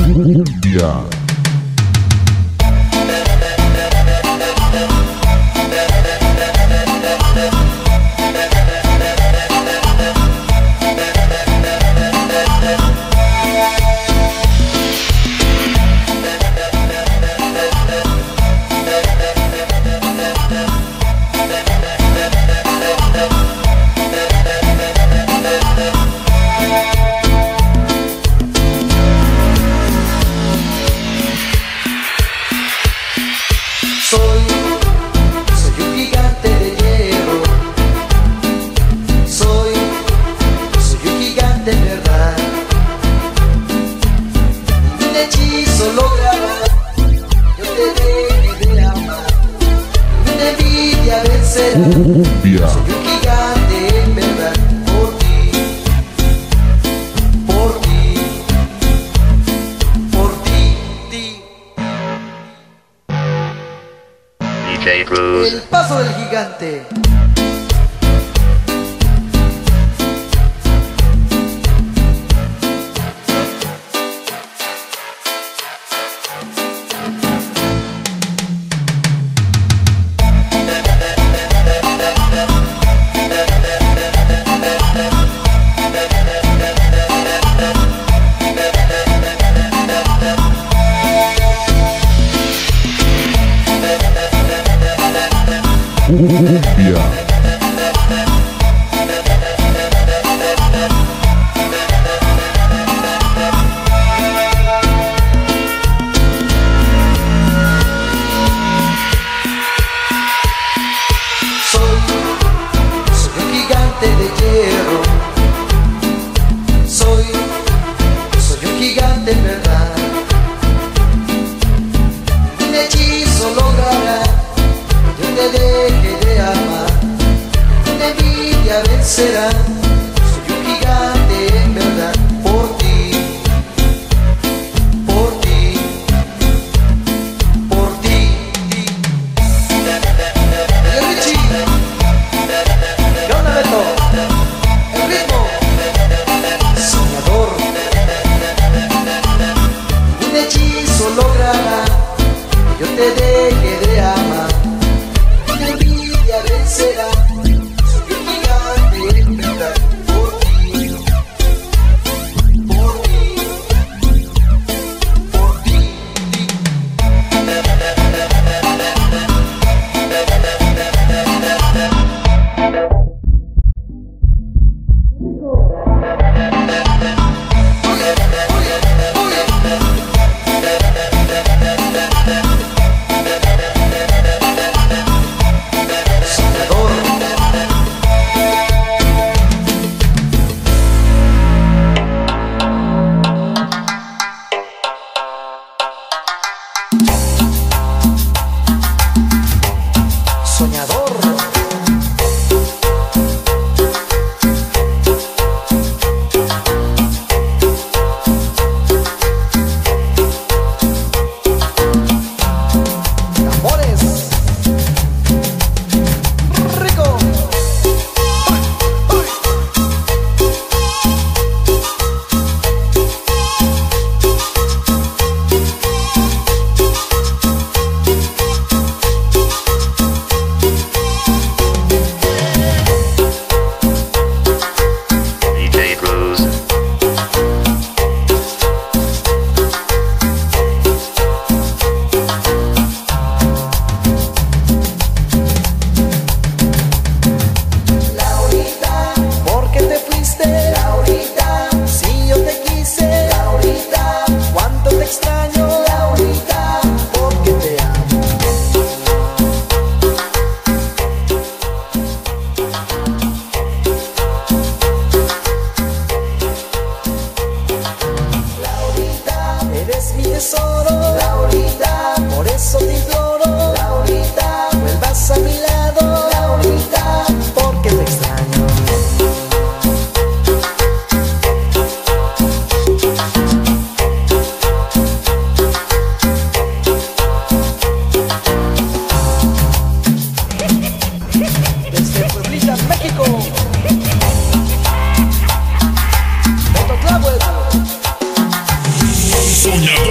Cumbia. Soy un gigante de hierro. Soy un gigante en verdad. Un hechizo logrará que te deje de amar. Una envidia vencerá. Cumbia. Soy un gigante en verdad. Por ti, por ti, por ti. DJ Cruz. El paso del gigante. Cumbia. Soy un gigante de hierro. Soy un gigante en verdad. Un hechizo logrará que te deje de amar. Una envidia vencerá. Soy un gigante en verdad. Por ti, por ti, por ti. El Richie. ¿Qué onda, Beto? El ritmo. Soñador. Un hechizo logrará que yo te deje de amar. Una envidia vencerá. Soy un gigante en verdad. Por ti, por ti, por ti. Soñador. Tambores. Rico. Uy, uy. DJ Cruz. Laurita, ¿por qué te fuiste? Laurita, si yo te quise. Laurita, cuánto te extraño. Laurita, porque te amo. Laurita, eres mi tesoro. Laurita, por eso te imploro. Laurita, vuelvas a mi lado. Laurita, porque te extraño. Desde Pueblita, México. Beto Clavel. Soñador.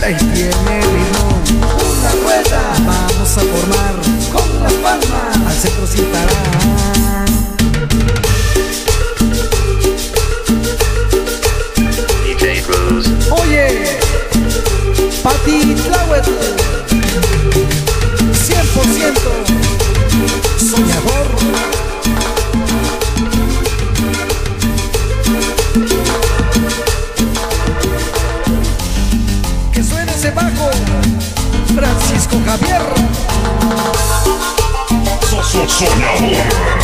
y tiene ritmo. Una rueda vamos a formar con las palmas al centro sin parar. DJ Cruz. Oye, Pati Tláhuatl, 100% soñador. Que suene ese bajo, Francisco Javier. Soñador.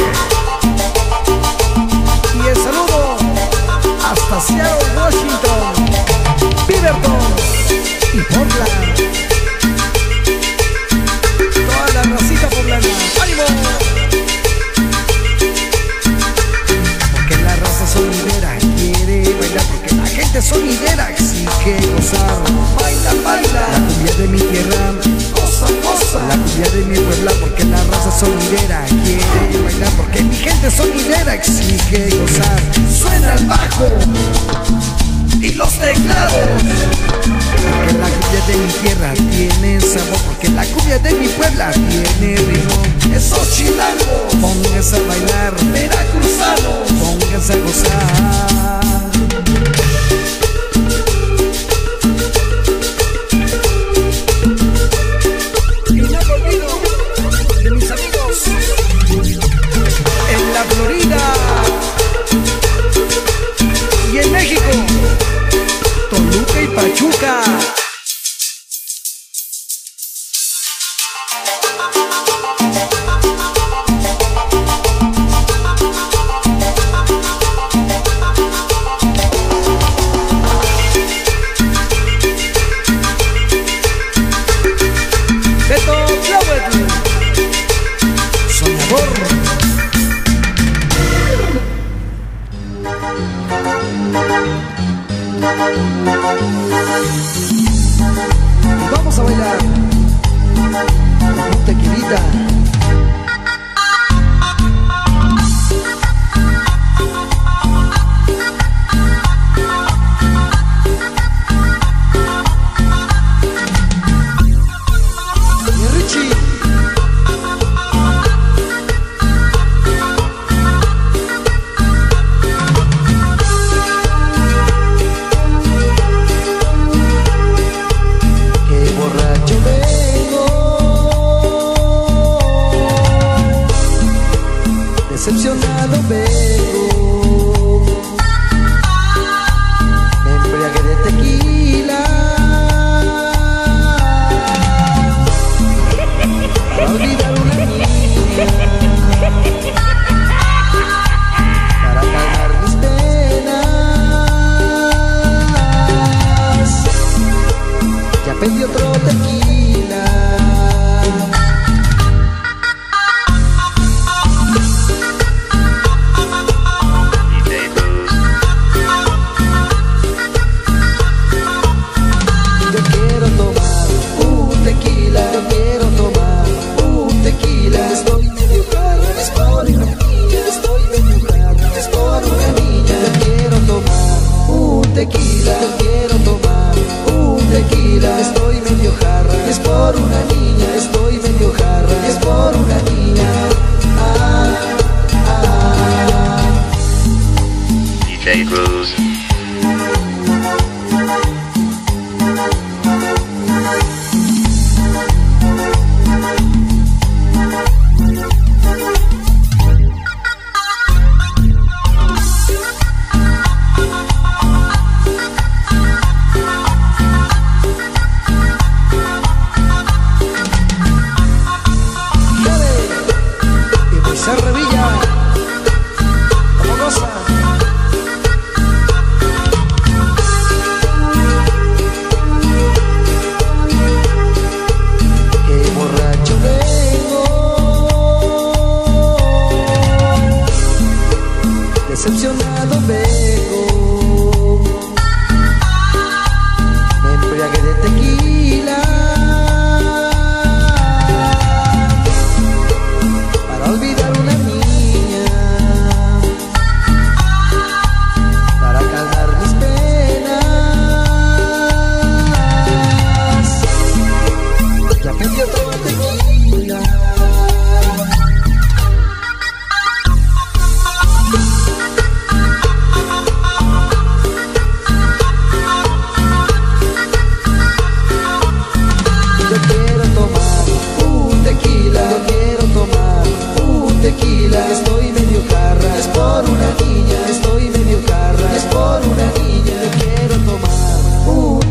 Y el saludo hasta Seattle, Washington, Beaverton y Portland. Toda la racita poblana, ¡ánimo! Porque la raza sonidera quiere bailar, porque la gente sonidera exige gozar. Baila, baila, la cumbia de mi tierra, goza, goza, la cumbia de mi puebla, porque la raza sonidera quiere bailar, porque mi gente sonidera exige gozar. Suena el bajo y los teclados, porque la cumbia de mi tierra tiene sabor, porque la cumbia de mi puebla tiene ritmo. Esos chilangos, pónganse a bailar, veracruzanos, pónganse a gozar. Y no me olvido de mis amigos en la Florida y en México, Toluca y Pachuca. Beto Tláhuatl, soñador. Vamos a bailar un tequilita. Y Richie, qué borracho vengo, decepcionado vengo, me embriagué de tequila para olvidar una niña, para calmar mis penas. Ya pedí otro tequila. DJ Cruz. Yo quiero tomar un tequila, yo quiero tomar un tequila. Estoy medio jarra, es por una niña, estoy medio jarra, es por una niña. Yo quiero tomar un tequila, yo quiero tomar un tequila. Estoy medio jarra,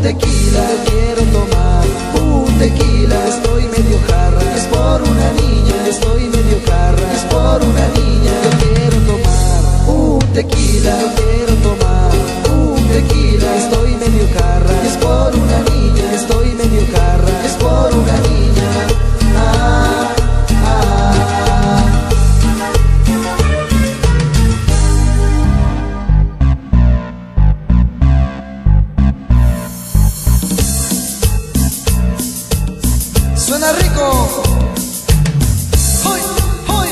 tequila, yo quiero tomar un tequila. Estoy medio jarra, es por una niña. Estoy medio jarra, es por una niña. Yo quiero tomar un tequila, yo quiero tomar un tequila. Estoy medio jarra, es por una niña. Estoy medio jarra, es por una niña. Ah, ah. Suena rico. ¡Hoy! ¡Hoy!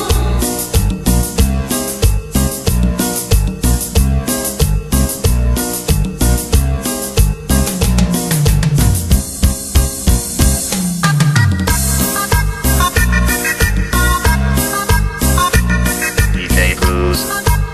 DJ Cruz.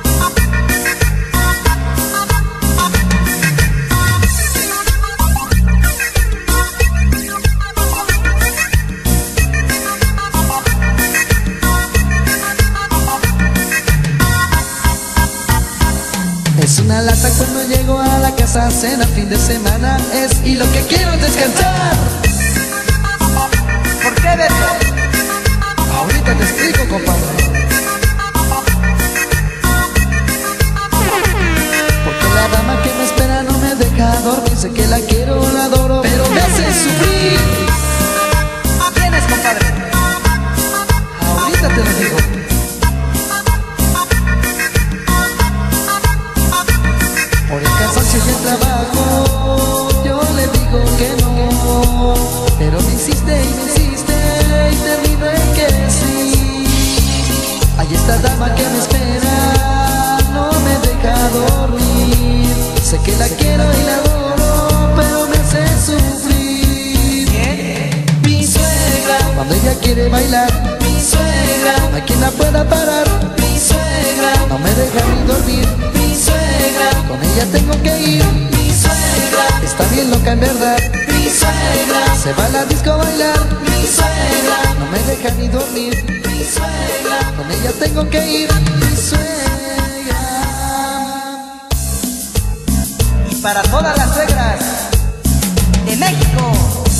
Es una lata cuando llego a la casa, cena, fin de semana es, y lo que quiero es descansar. ¿Por qué, Beto? Ahorita te explico, compadre. Porque la dama que me espera no me deja dormir. Sé que la quiero, la adoro, pero me hace sufrir. ¿Quién es, compadre? Ahorita te lo digo. Por el cansancio y el trabajo, yo le digo que no, pero me insiste y termino en que sí. Hay esta dama que me espera, no me deja dormir. Sé que la quiero y la adoro, pero me hace sufrir. ¿Quién? Mi suegra. Cuando ella quiere bailar, mi suegra. No hay quien la pueda parar, mi suegra. No me deja ni dormir, mi suegra. Con ella tengo que ir, mi suegra. Está bien loca en verdad, mi suegra. Se va a la disco a bailar, mi suegra. No me deja ni dormir, mi suegra. Con ella tengo que ir, mi suegra. Y para todas las suegras de México.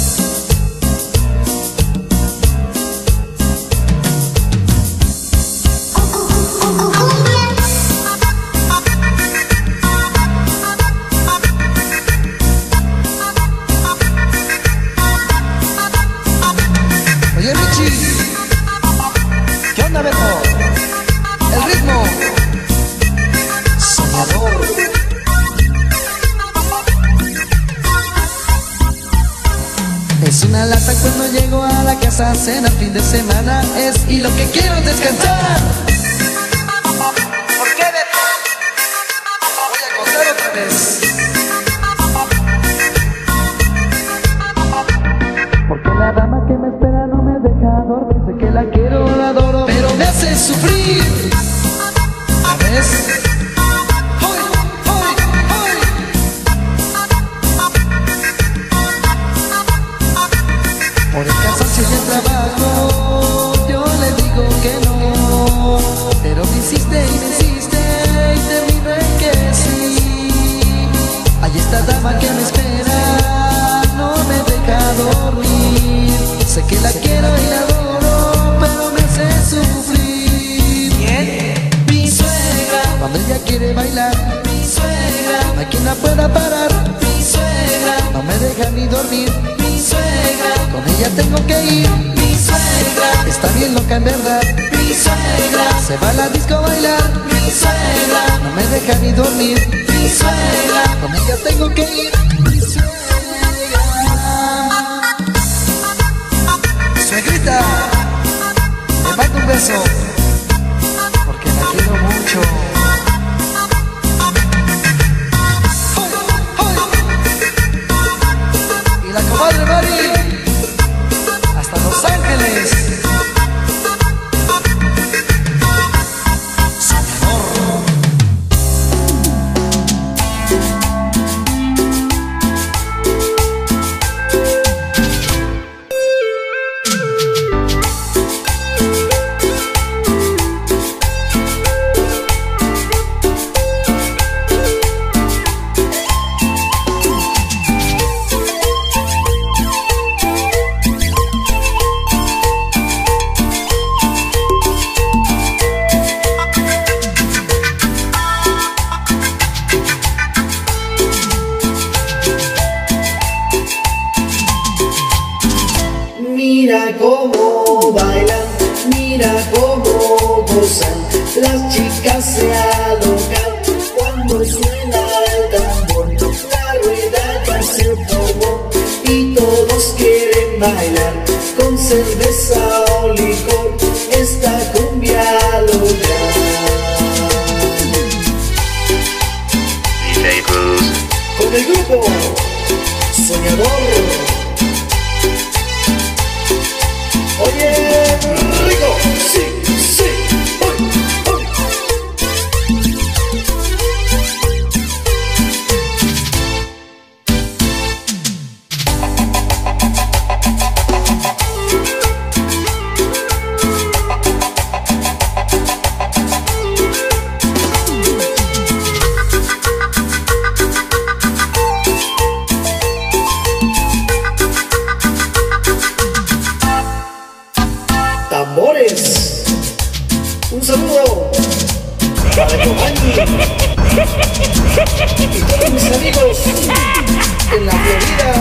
Oye, Richie, ¿qué onda, Beto? El ritmo soñador. Es una lata cuando llego a la casa, cena, fin de semana es, y lo que quiero es descansar. ¿Por qué, Beto? Voy a contar otra vez. Porque la dama que me espera no me deja dormir. Sé que la quiero, la adoro, pero me hace sufrir. ¿Sabes? ¡Hoy! ¡Hoy! ¡Hoy! Por el cansancio y el trabajo, yo le digo que no, pero me insiste y termino en que sí. Hay esta dama que me espera, no me deja dormir. Sé que la quiero y la adoro, pero me hace sufrir. ¿Quién? Mi suegra. Cuando ella quiere bailar, mi suegra. No hay quien la pueda parar, mi suegra. No me deja ni dormir, mi suegra. Con ella tengo que ir, mi suegra. Está bien loca en verdad, mi suegra. Se va a la disco a bailar, mi suegra. No me deja ni dormir, mi suegra. Con ella tengo que ir, mi suegra. Suegrita, te mando un beso, porque la quiero mucho. Y la comadre Mari, hasta Los Ángeles. Soñador. Mira cómo bailan, mira cómo gozan, las chicas se alocan cuando suena el tambor. La rueda ya se formó y todos quieren bailar con cerveza o licor esta cumbia local. DJ Cruz. Con el grupo Soñador. Oye, rico, sí, sí, uy, uy. Tambores, un saludo para Giovanni y todos mis amigos en la Florida.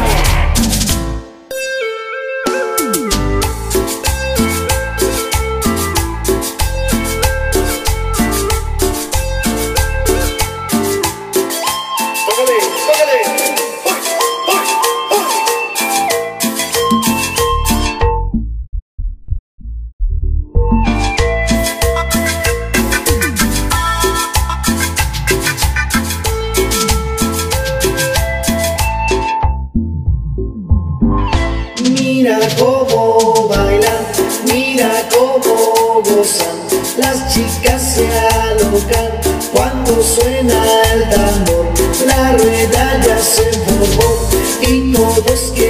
Tócale, tócale. Mira cómo bailan, mira cómo gozan, las chicas se alocan cuando suena el tambor. La rueda ya se formó y todos quieren